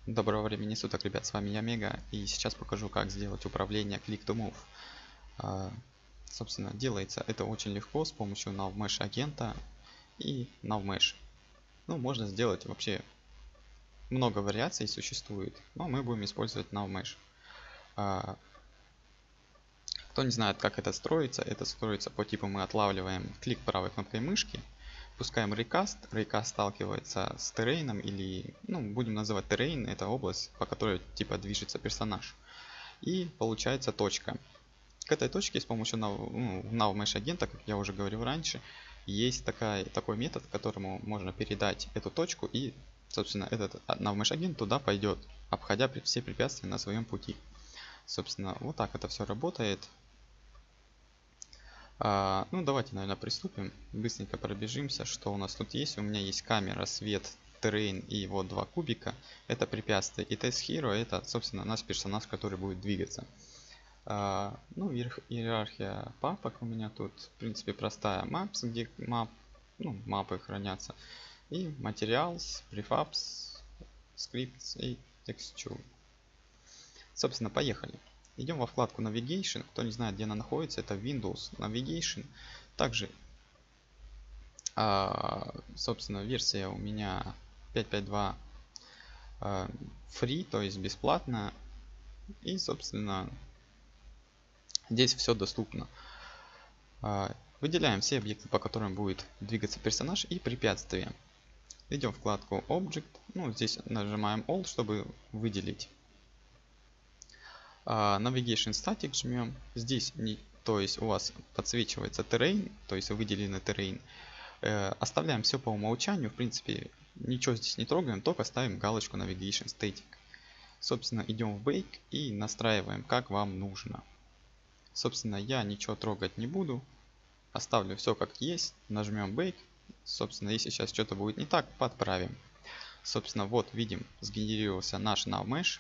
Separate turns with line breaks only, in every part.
Доброго времени суток, ребят, с вами я Мега, и сейчас покажу, как сделать управление Click to Move. Собственно, делается это очень легко с помощью NavMesh агента и NavMesh. Ну, можно сделать вообще много вариаций существует, но мы будем использовать NavMesh. Кто не знает, как это строится по типу мы отлавливаем клик правой кнопкой мышки, пускаем Recast. Recast сталкивается с террейном или, ну, будем называть террейн, это область, по которой типа движется персонаж. И получается точка. К этой точке с помощью NavMesh агента, как я уже говорил раньше, есть такой метод, которому можно передать эту точку, и, собственно, этот NavMesh агент туда пойдет, обходя все препятствия на своем пути. Собственно, вот так это все работает. Ну, давайте, наверное, приступим. Быстренько пробежимся, что у нас тут есть. У меня есть камера, свет, террейн и вот два кубика. Это препятствие. И Test Hero это, собственно, наш персонаж, который будет двигаться. Ну, иерархия папок у меня тут, в принципе, простая. Maps, где мапы хранятся. И Materials, Prefabs, Scripts и Texture. Собственно, поехали. Идем во вкладку Navigation. Кто не знает, где она находится, это Windows Navigation. Также, собственно, версия у меня 5.5.2 free, то есть бесплатная. И, собственно, здесь все доступно. Выделяем все объекты, по которым будет двигаться персонаж, и препятствия. Идем в вкладку Object. Ну, здесь нажимаем Alt, чтобы выделить. Navigation Static жмем. Здесь, то есть у вас подсвечивается terrain, то есть выделенный terrain. Оставляем все по умолчанию. В принципе, ничего здесь не трогаем, только ставим галочку Navigation Static. Собственно, идем в Bake и настраиваем, как вам нужно. Собственно, я ничего трогать не буду. Оставлю все как есть. Нажмем Bake. Собственно, если сейчас что-то будет не так, подправим. Собственно, вот видим, сгенерировался наш NavMesh.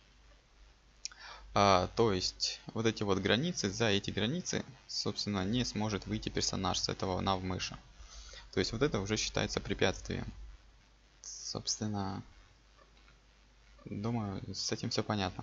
То есть вот эти вот границы, за эти границы, собственно, не сможет выйти персонаж с этого NavMesh. То есть вот это уже считается препятствием. Собственно, думаю, с этим все понятно.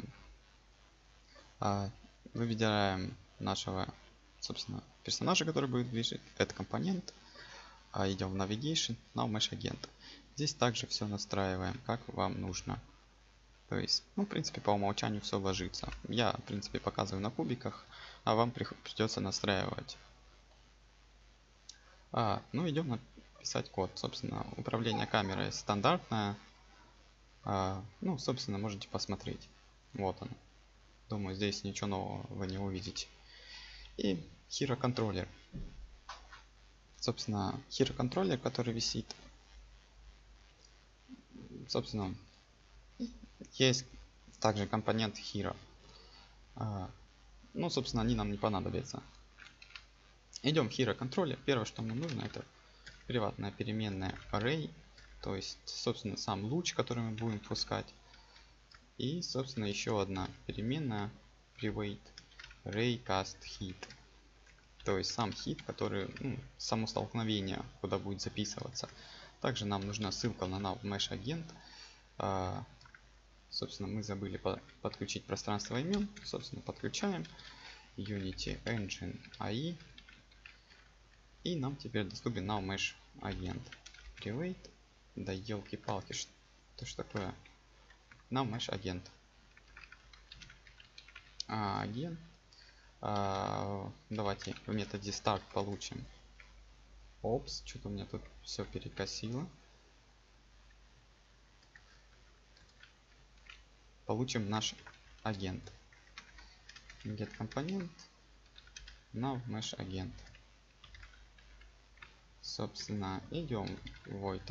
Выбираем нашего, собственно, персонажа, который будет движить. Это компонент. Идем в Navigation, NavMesh агент. Здесь также все настраиваем, как вам нужно. То есть, ну, в принципе, по умолчанию все ложится. Я, в принципе, показываю на кубиках, а вам придется настраивать. Ну, идем написать код. Собственно, управление камерой стандартное. Ну, собственно, можете посмотреть. Вот он. Думаю, здесь ничего нового вы не увидите. И Hero контроллер. Собственно, Hero контроллер, который висит. Собственно, есть также компонент Hero. Ну, собственно, они нам не понадобятся. Идем в Hero контроллер. Первое, что нам нужно, это приватная переменная array. То есть, собственно, сам луч, который мы будем пускать. И, собственно, еще одна переменная private raycast hit. То есть сам хит, который, само столкновение, куда будет записываться. Также нам нужна ссылка на NavMesh агент. Собственно, мы забыли подключить пространство имен. Собственно, подключаем Unity Engine AI. И нам теперь доступен NavMesh агент. Private. Да елки-палки, что ж такое? NavMesh агент. Агент. Давайте в методе start получим. Опс, что-то у меня тут все перекосило. Получим наш агент. Get компонент. NavMesh агент. Собственно, идем в void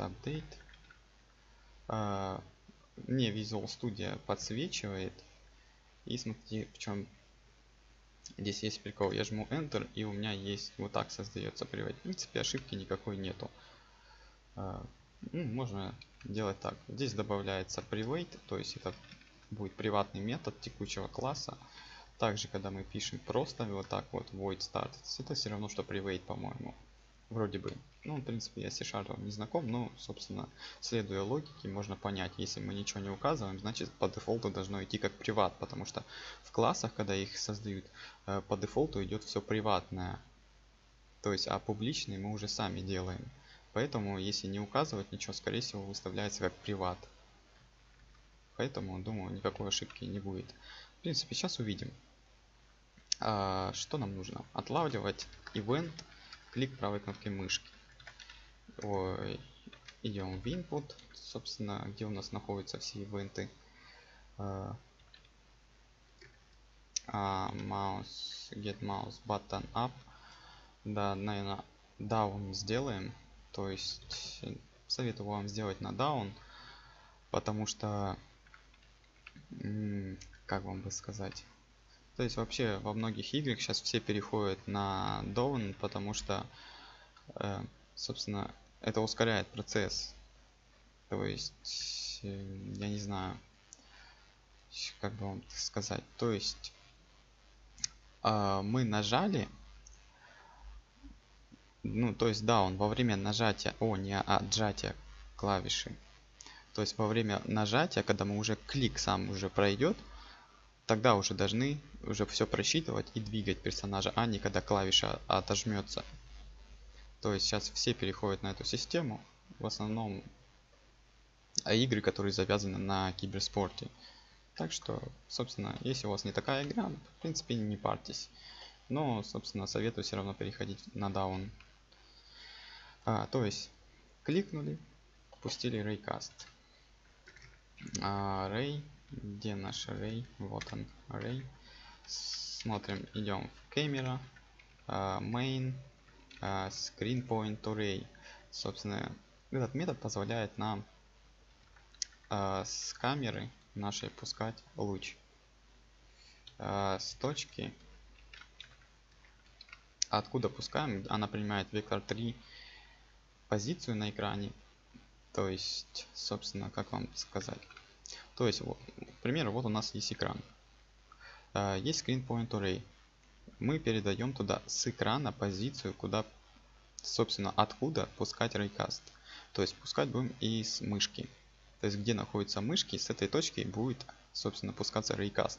update. Мне Visual Studio подсвечивает. И смотрите, в чем здесь есть прикол. Я жму Enter, и у меня есть вот так создается привод. В принципе, ошибки никакой нету. Можно делать так. Здесь добавляется private, то есть это будет приватный метод текущего класса. Также, когда мы пишем просто вот так вот void start, это все равно, что private, по-моему. Вроде бы. Ну, в принципе, я C# не знаком, но, собственно, следуя логике, можно понять, если мы ничего не указываем, значит, по дефолту должно идти как приват, потому что в классах, когда их создают, по дефолту идет все приватное. То есть, а публичный мы уже сами делаем. Поэтому, если не указывать ничего, скорее всего, выставляется как приват. Поэтому, думаю, никакой ошибки не будет. В принципе, сейчас увидим. Что нам нужно? Отлавливать event, клик правой кнопки мышки. Идем в input, собственно, где у нас находятся все ивенты. Mouse, get mouse button up. Да, наверное, down сделаем. То есть советую вам сделать на down, потому что, как вам бы сказать, то есть вообще во многих играх сейчас все переходят на down, потому что, собственно, это ускоряет процесс. То есть, я не знаю, как бы вам сказать. То есть, мы нажали, ну, то есть down во время нажатия, не отжатия клавиши. То есть во время нажатия, когда мы уже клик сам уже пройдет, тогда уже должны уже все просчитывать и двигать персонажа, а не когда клавиша отожмется. То есть сейчас все переходят на эту систему, в основном игры, которые завязаны на киберспорте. Так что, собственно, если у вас не такая игра, в принципе, не парьтесь. Но, собственно, советую все равно переходить на down. То есть, кликнули, пустили Raycast. Ray, где наш Ray? Вот он, Ray. Смотрим, идем в камера, main, screen point array. Собственно, этот метод позволяет нам с камеры нашей пускать луч. С точки, откуда пускаем, она принимает вектор 3 позицию на экране. То есть, собственно, как вам сказать. То есть, вот, к примеру, вот у нас есть экран. Есть screen point array. Мы передаем туда с экрана позицию, куда, собственно, откуда пускать Raycast. То есть пускать будем и с мышки. То есть где находятся мышки, с этой точки будет, собственно, пускаться Raycast.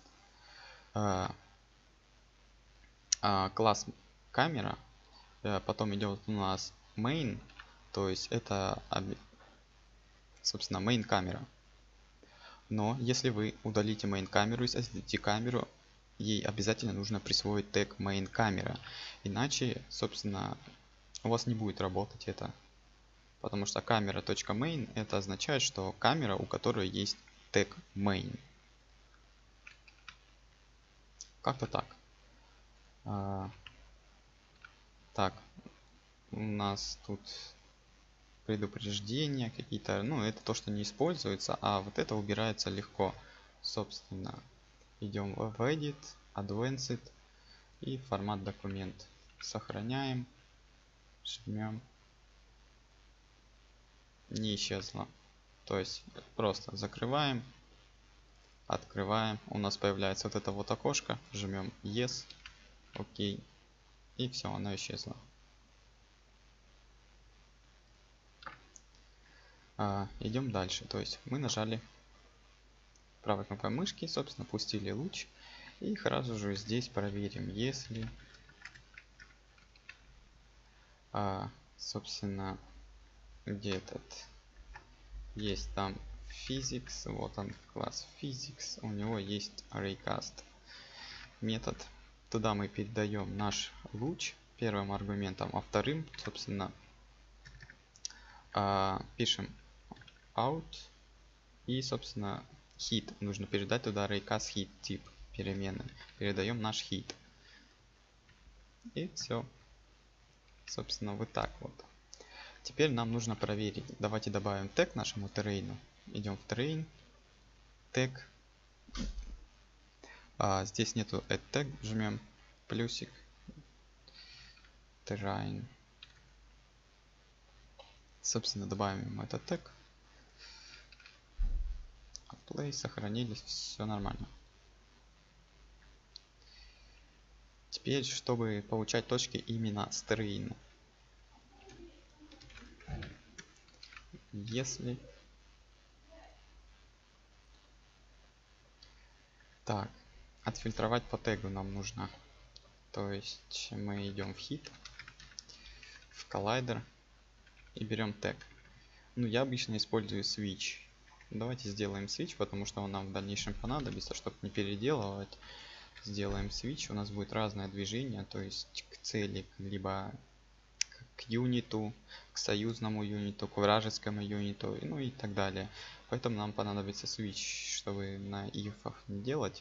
Класс камера, потом идет у нас main, то есть это, собственно, main камера. Но если вы удалите main камеру и создадите камеру, ей обязательно нужно присвоить тег main камера, иначе, собственно, у вас не будет работать это. Потому что камера.main это означает, что камера, у которой есть тег main. Как-то так. Так, у нас тут предупреждения какие-то, ну это то, что не используется, а вот это убирается легко. Собственно, идем в Edit, Advanced и формат документ. Сохраняем, жмем. Не исчезло. То есть просто закрываем, открываем. У нас появляется вот это вот окошко. Жмем Yes, OK. И все, оно исчезло. Идем дальше. То есть мы нажали правой кнопкой мышки, собственно, пустили луч. И сразу же здесь проверим, если, собственно, где этот есть там physics, вот он, класс physics, у него есть Raycast метод. Туда мы передаем наш луч первым аргументом, а вторым, собственно, пишем out и, собственно, hit. Нужно передать туда Raycast hit тип перемены. Передаем наш hit. И все. Собственно, вот так вот. Теперь нам нужно проверить. Давайте добавим тег нашему террейну. Идем в terrain, тег. Здесь нету add tag, жмем плюсик, terrain. Собственно, добавим ему этот тег. Play, сохранились, все нормально. Теперь, чтобы получать точки именно с terrain, если. Так, отфильтровать по тегу нам нужно. То есть мы идем в hit, в коллайдер и берем тег. Ну, я обычно использую switch. Давайте сделаем switch, потому что он нам в дальнейшем понадобится, чтобы не переделывать. Сделаем switch, у нас будет разное движение, то есть к цели, либо к юниту, к союзному юниту, к вражескому юниту, ну и так далее. Поэтому нам понадобится switch, чтобы на ифах не делать.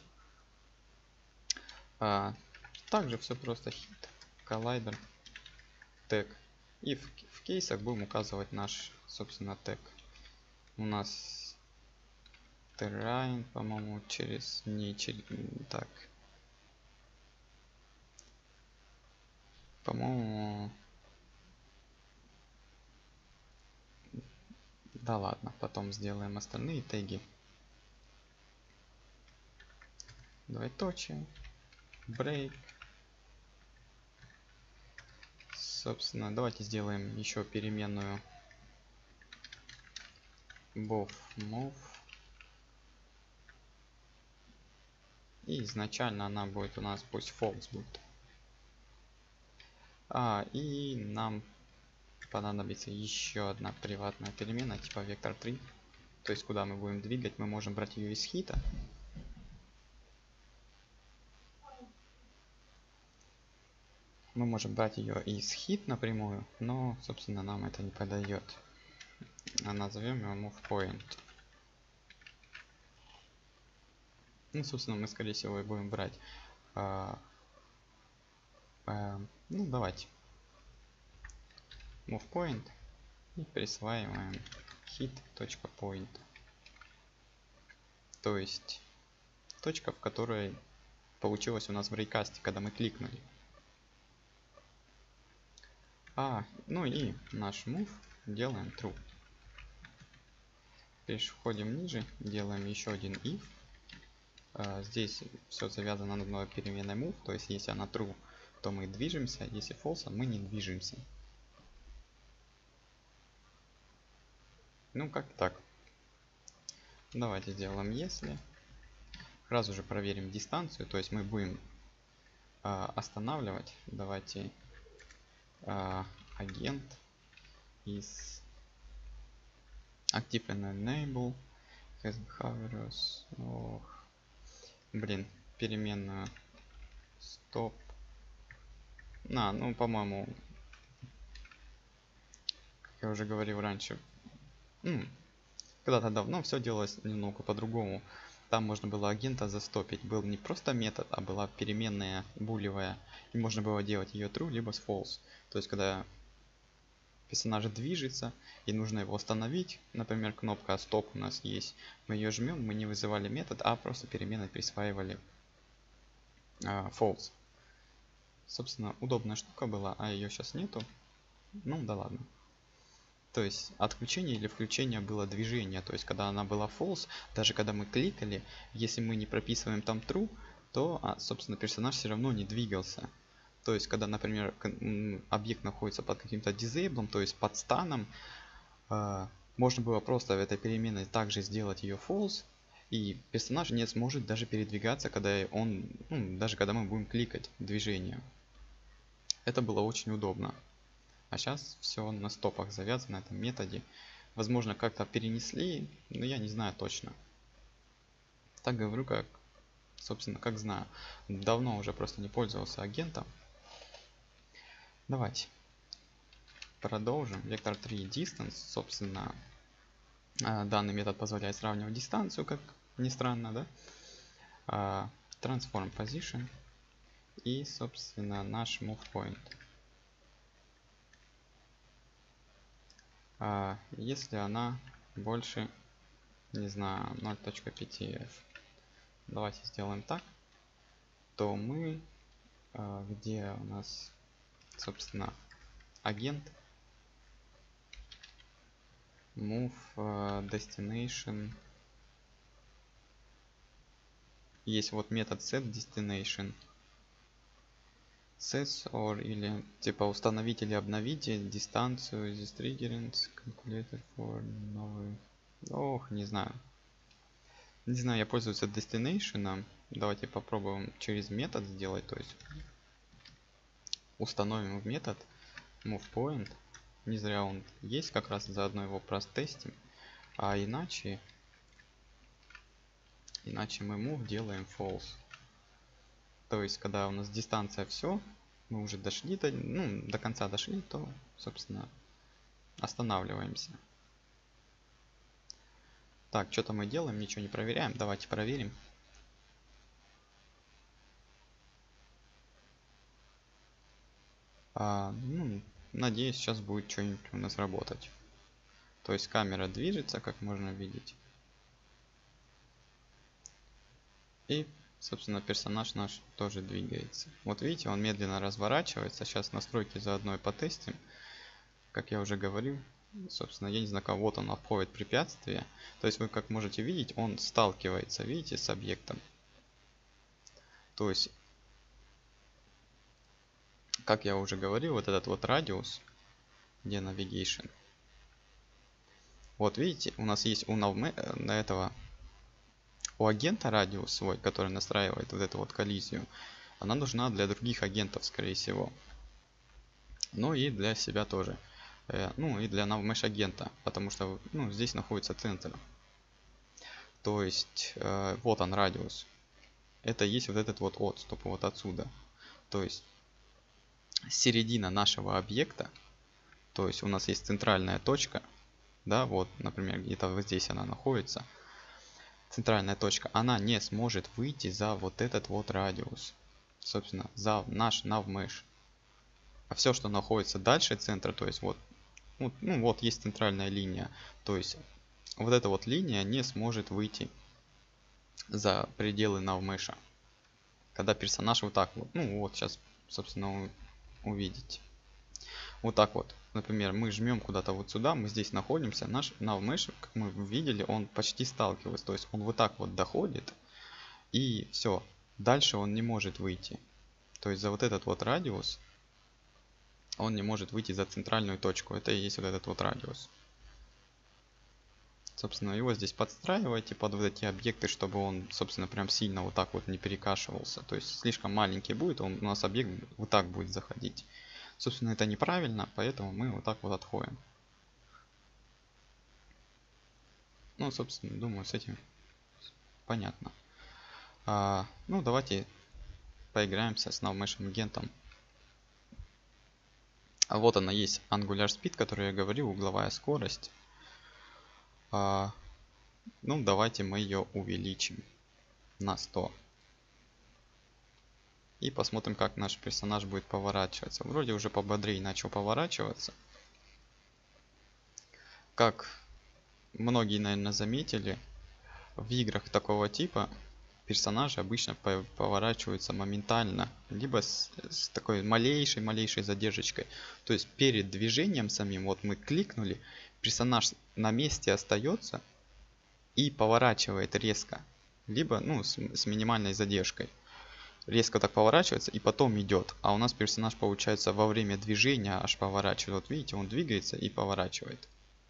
Также все просто hit, коллайдер, тег. И в кейсах будем указывать наш, собственно, тег. У нас terrain, по-моему, так. По-моему, да ладно, потом сделаем остальные теги. Двоеточие, break. Собственно, давайте сделаем еще переменную both move. И изначально она будет у нас, пусть false будет. И нам понадобится еще одна приватная перемена типа vector3. То есть куда мы будем двигать, мы можем брать ее из хита. Мы можем брать ее из hit напрямую, но, собственно, нам это не подойдет. Назовем его move point. Ну, собственно, мы, скорее всего, и будем брать. Ну, давайте. Move point. И присваиваем hit.point. То есть точка, в которой получилось у нас в рейкасте, когда мы кликнули. Ну и наш move делаем true. Переходим ниже, делаем еще один if. Здесь все завязано на одной переменной move, то есть если она true, то мы движемся, если false, мы не движемся. Ну как так. Давайте сделаем если. Сразу же проверим дистанцию, то есть мы будем останавливать. Давайте агент из active and enable has behaviors. Блин, переменную стоп. Ну, по-моему, как я уже говорил раньше, когда-то давно все делалось немного по-другому. Там можно было агента застопить. Был не просто метод, а была переменная булевая. И можно было делать ее true, либо с false. То есть, когда персонаж движется и нужно его остановить, например, кнопка стоп у нас есть, мы ее жмем, мы не вызывали метод, а просто переменной присваивали false. Собственно, удобная штука была, а ее сейчас нету. Ну да ладно. То есть отключение или включение было движение. То есть когда она была false, даже когда мы кликали, если мы не прописываем там true, то, собственно, персонаж все равно не двигался. То есть когда, например, объект находится под каким-то disable, то есть под станом, можно было просто в этой переменной также сделать ее false, и персонаж не сможет даже передвигаться, когда даже когда мы будем кликать движение. Это было очень удобно. А сейчас все на стопах завязано на этом методе. Возможно, как-то перенесли, но я не знаю точно. Так говорю, собственно, как знаю. Давно уже просто не пользовался агентом. Давайте продолжим. Vector3 distance, собственно, данный метод позволяет сравнивать дистанцию, как ни странно, да? Transform position и, собственно, наш move point. Если она больше, не знаю, 0.5f, давайте сделаем так, то мы, где у нас, собственно, агент, move destination, есть вот метод set destination, sets or или типа установить или обновите дистанцию this triggering calculated for новый. Ох, не знаю. Не знаю, я пользуюсь destination. Давайте попробуем через метод сделать. То есть установим в метод movePoint. Не зря он есть, как раз заодно его простестим. А иначе мы move делаем false. То есть когда у нас дистанция все, мы уже дошли до конца дошли, то собственно останавливаемся. Так, что-то мы делаем, ничего не проверяем. Давайте проверим. Надеюсь, сейчас будет что-нибудь у нас работать. То есть камера движется, как можно видеть. И, собственно, персонаж наш тоже двигается. Вот видите, он медленно разворачивается. Сейчас настройки заодно и потестим. Как я уже говорил, собственно, я не знаю, как вот он обходит препятствие. То есть вы, как можете видеть, он сталкивается, видите, с объектом. То есть, как я уже говорил, вот этот вот радиус, где navigation. Вот видите, у нас есть у агента радиус свой, который настраивает вот эту вот коллизию. Она нужна для других агентов, скорее всего. Ну и для себя тоже. Ну и для navmesh агента, потому что здесь находится центр. То есть вот он радиус. Это есть вот этот вот отступ вот отсюда. То есть середина нашего объекта. То есть у нас есть центральная точка. Да, вот, например, где-то вот здесь она находится. Центральная точка. Она не сможет выйти за вот этот вот радиус. Собственно, за наш navmesh. А все, что находится дальше центра, то есть вот есть центральная линия. То есть вот эта вот линия не сможет выйти за пределы navmesh. Когда персонаж вот так вот, вот сейчас, собственно, увидите. Вот так вот. Например, мы жмем куда-то вот сюда, мы здесь находимся. Наш navmesh, как мы видели, он почти сталкивается. То есть он вот так вот доходит. И все. Дальше он не может выйти. То есть за вот этот вот радиус он не может выйти за центральную точку. Это и есть вот этот вот радиус. Собственно, его здесь подстраивайте под вот эти объекты, чтобы он, собственно, прям сильно вот так вот не перекашивался. То есть слишком маленький будет, у нас объект вот так будет заходить. Собственно, это неправильно, поэтому мы вот так вот отходим. Собственно, думаю, с этим понятно. Давайте поиграемся с navmesh агентом. Вот она есть Angular Speed, который я говорил, угловая скорость. Давайте мы ее увеличим на 100. И посмотрим, как наш персонаж будет поворачиваться. Вроде уже пободрее начал поворачиваться. Как многие, наверное, заметили, в играх такого типа персонажи обычно поворачиваются моментально, либо с такой малейшей задержкой. То есть перед движением самим, вот мы кликнули, персонаж на месте остается и поворачивает резко, либо с минимальной задержкой. Резко так поворачивается и потом идет. А у нас персонаж, получается, во время движения аж поворачивает. Вот видите, он двигается и поворачивает.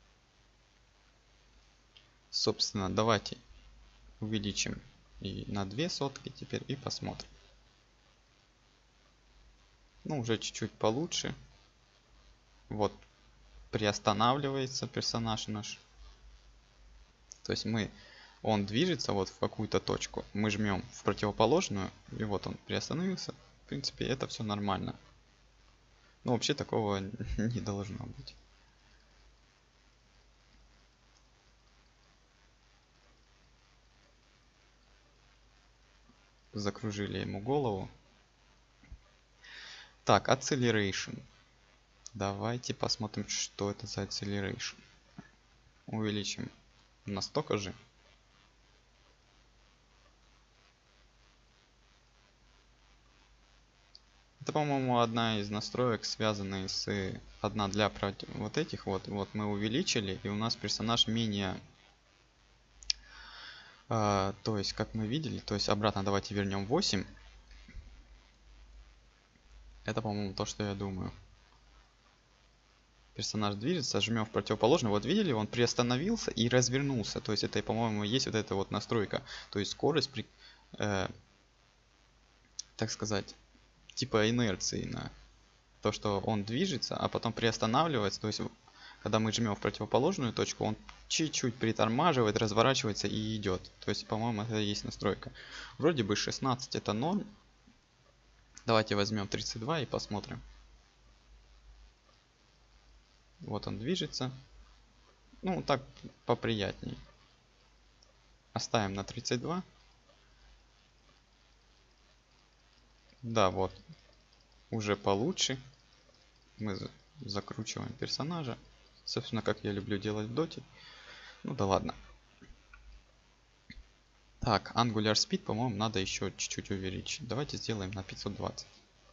Собственно, давайте увеличим и на 2 сотки теперь и посмотрим. Уже чуть-чуть получше. Вот приостанавливается персонаж наш. То есть он движется вот в какую-то точку. Мы жмем в противоположную, и вот он приостановился. В принципе, это все нормально. Но вообще такого не должно быть. Закружили ему голову. Так, acceleration. Давайте посмотрим, что это за acceleration. Увеличим настолько же. Это, по-моему, одна из настроек, связанная с одна для вот этих вот. Вот мы увеличили, и у нас персонаж менее. То есть, как мы видели, то есть обратно давайте вернем 8. Это, по-моему, то, что я думаю. Персонаж движется, жмем в противоположную. Вот видели, он приостановился и развернулся. То есть это, по-моему, есть вот эта вот настройка. То есть скорость при, так сказать, типа инерции на то, что он движется, а потом приостанавливается. То есть когда мы жмем в противоположную точку, он чуть-чуть притормаживает, разворачивается и идет. То есть, по-моему, это и есть настройка. Вроде бы 16 это норм. Давайте возьмем 32 и посмотрим. Вот он движется. Ну, так поприятней. Оставим на 32. Да, вот. Уже получше. Мы закручиваем персонажа. Собственно, как я люблю делать в доте. Ну да ладно. Так, Angular Speed, по-моему, надо еще чуть-чуть увеличить. Давайте сделаем на 520.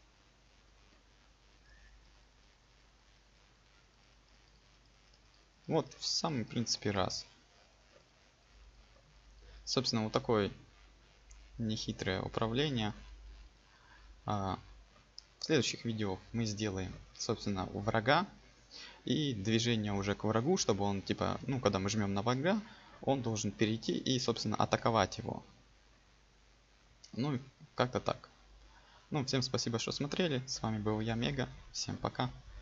Вот, в самом принципе раз. Собственно, вот такое нехитрое управление. В следующих видео мы сделаем, собственно, врага и движение уже к врагу, чтобы он, типа, ну, когда мы жмем на врага, он должен перейти и, собственно, атаковать его. Ну, как-то так. Ну, всем спасибо, что смотрели. С вами был я, Мега. Всем пока.